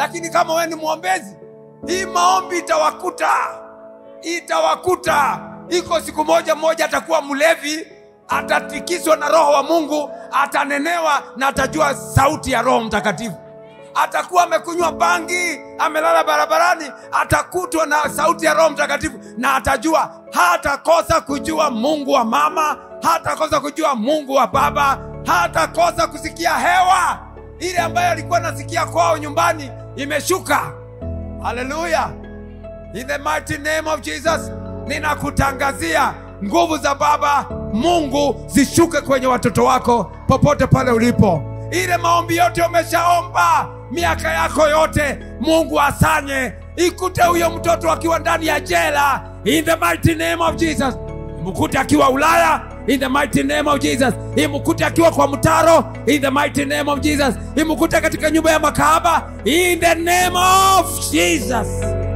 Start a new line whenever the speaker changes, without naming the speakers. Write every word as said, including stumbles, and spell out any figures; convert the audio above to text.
Lakini kama wewe ni muombezi, hii maombi itawakuta. Itawakuta. Iko siku moja moja atakuwa mlevi, atatikiswa na Roho wa Mungu, atanenewa na atajua sauti ya Roho Mtakatifu. Atakuwa amekunywa bangi, amelala barabarani, atakutwa na sauti ya Roho Mtakatifu na atajua. Hatakosa kujua Mungu wa mama, hatakosa kujua Mungu wa baba, hatakosa kusikia hewa ile ambayo alikuwa nasikia kwao nyumbani imeshuka. Hallelujah. In the mighty name of Jesus, ninakutangazia nguvu za Baba Mungu zishuke kwenye watoto wako popote pale ulipo. Ile maombi yote umeshaomba miaka yako yote, Mungu asanye. Ikute huyo mtoto akiwa ndani ya jela, in the mighty name of Jesus. Mkute akiwa Ulaya, in the mighty name of Jesus. Imkute akiwa kwa mtaro, in the mighty name of Jesus. Imkute katika nyumba ya makahaba, in the name of Jesus.